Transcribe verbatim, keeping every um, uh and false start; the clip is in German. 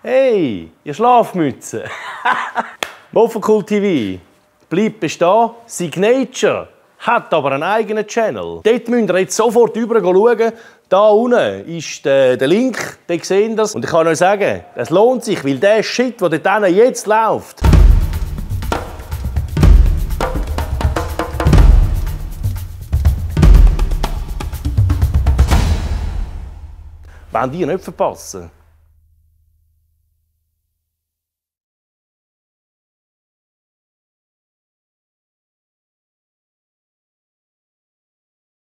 Hey, ihr Schlafmütze! Mofocool T V bleibt bestehen. Signature hat aber einen eigenen Channel. Dort müsst ihr jetzt sofort rüber schauen. Da unten ist der, der Link, den sehen das. Und ich kann euch sagen, es lohnt sich, weil der Shit, der dort jetzt läuft, wollt ihr nicht verpassen.